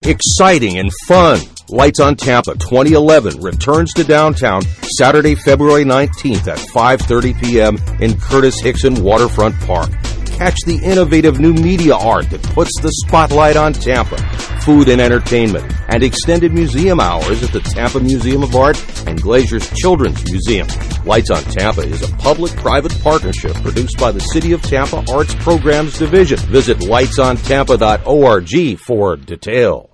exciting and fun. Lights on Tampa 2011 returns to downtown Saturday, February 19th at 5:30 p.m. in Curtis Hickson Waterfront Park. Catch the innovative new media art that puts the spotlight on Tampa, food and entertainment, and extended museum hours at the Tampa Museum of Art and Glazier's Children's Museum. Lights on Tampa is a public-private partnership produced by the City of Tampa Arts Programs Division. Visit lightsontampa.org for details.